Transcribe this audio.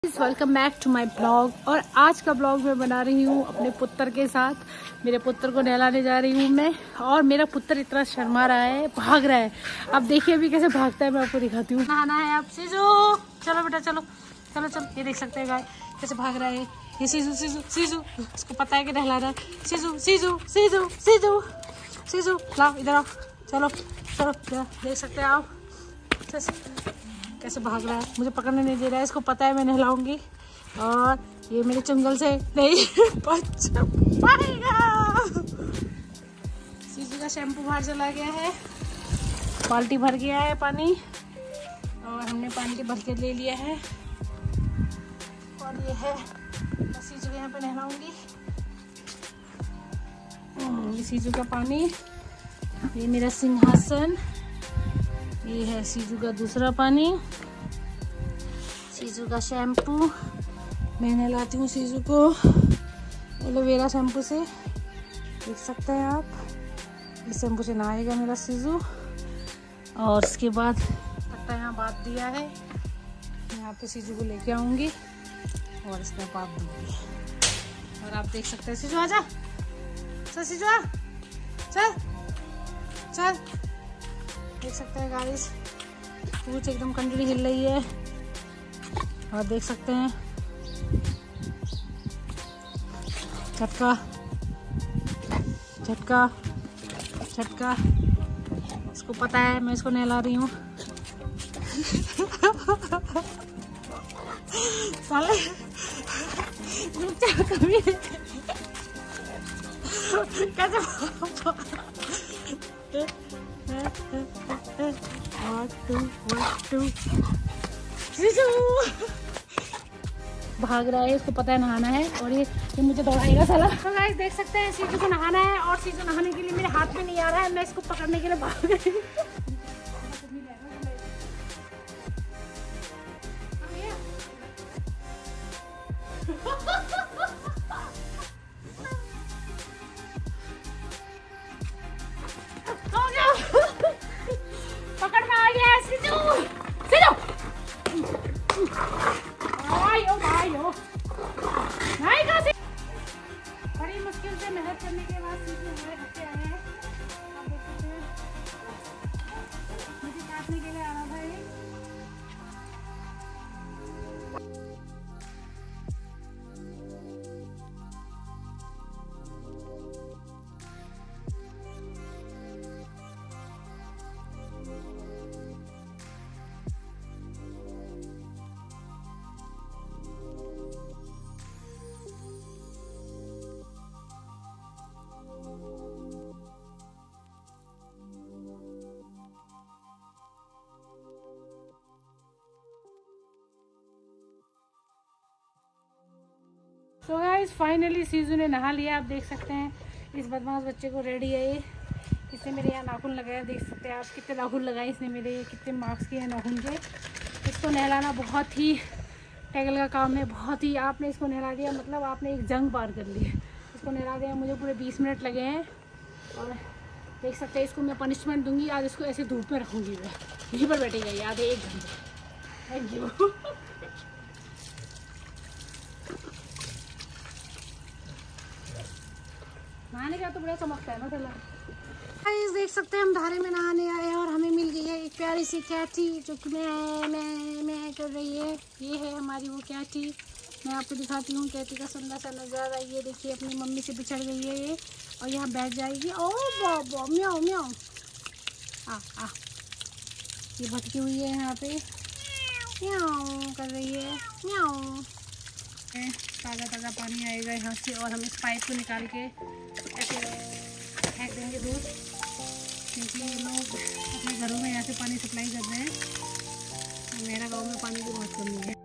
Welcome back to my blog. और आज का ब्लॉग मैं बना रही हूँ अपने पुत्र के साथ। मेरे पुत्र को नहलाने जा रही हूँ मैं, और मेरा पुत्र इतना शर्मा रहा है, भाग रहा है। अब देखिए अभी कैसे भागता है, मैं आपको दिखाती हूँ। नहाना है आप सीजू, चलो बेटा चलो चलो चलो। ये देख सकते हैं गाय कैसे भाग रहा है। ये सीजू सीजू सीजू, इसको पता है कि नहलाना है। सीजू सीजू सीजू सीजू सीजू, लाओ इधर आओ, चलो चलो। देख सकते हैं आप कैसे भाग रहा है, मुझे पकड़ने नहीं दे रहा है। इसको पता है मैं नहलाऊंगी, और ये मेरे चुंगल से नहीं बच पाएगा। सीजू का शैम्पू बाहर चला गया है, बाल्टी भर गया है पानी, और हमने पानी भर के ले लिया है। और ये है, मैं सीजू के यहाँ पे नहलाऊंगी। ये सीजू का पानी, ये मेरा सिंहासन, ये है सीजू का दूसरा पानी, सीजू का शैम्पू। मैं नहलाती हूँ सीजू को एलोवेरा शैम्पू से, देख सकते हैं आप। इस शैम्पू से नहाएगा मेरा सीजू। और उसके बाद पट्टा यहाँ बांध दिया है, यहाँ पे सीजू को लेके आऊँगी और इसमें बांध दूँगी। और आप देख सकते हैं, सीजू आजा, चल सीजू आ, चल चल। देख सकते हैं गाइस, पूंछ एकदम कंडली हिल रही है। और देख सकते हैं झटका झटका झटका। इसको पता है मैं इसको नहला रही हूँ। साले कभी भाग रहा है, इसको पता है नहाना है, और ये मुझे दौड़ाएगा साला। तो गाइस देख सकते हैं सीजू को नहाना है, और सीजू नहाने के लिए मेरे हाथ में नहीं आ रहा है। मैं इसको पकड़ने के लिए भाग गई। पकड़ में आ गया सीजू, सीजू। आयो आयो, नहीं कैसे। बड़ी मुश्किल से मेहनत करने के बाद सीजू हमारे घर पे आए हैं। आप देख सकते हैं, मुझे काटने के लिए आ रहा था ये। तो गाइस फाइनली सीजू ने नहा लिया। आप देख सकते हैं इस बदमाश बच्चे को रेडी है ये। इसने मेरे यहाँ नाखून लगाया, देख सकते हैं आप कितने नाखून लगाए इसने मेरे, कितने मार्क्स किए हैं नाखून के। इसको नहलाना बहुत ही टैगल का काम है, बहुत ही। आपने इसको नहला दिया मतलब आपने एक जंग पार कर ली। इसको नहला दिया, मुझे पूरे 20 मिनट लगे हैं। और देख सकते हैं इसको मैं पनिशमेंट दूंगी आज। इसको ऐसे धूप में रखूँगी, मैं यहीं पर बैठेगा ये आधे 1 घंटे। Thank you. नहाने का तो बड़ा चमकता है ना ठंडा। देख सकते हैं हम धारे में नहाने आए हैं, और हमें मिल गई है एक प्यारी सी कैथी, जो कि मैं कर रही है। ये है हमारी वो कैथी। मैं आपको दिखाती हूँ कैथी का सुंदर सा नज़ारा। ये देखिए अपनी मम्मी से बिछड़ गई है ये, और यहाँ बैठ जाएगी। ओ बाबा म्याओ म्याओ, आ ये भटकी हुई है यहाँ पे, म्याओ कर रही है, म्याओ। ताज़ा ताज़ा पानी आएगा यहाँ से, और हम इस पाइप को निकाल के ऐसे फेंक देंगे दूर, क्योंकि ये लोग अपने घरों में यहाँ से पानी सप्लाई कर रहे हैं। मेरा गांव में पानी की बहुत कमी है।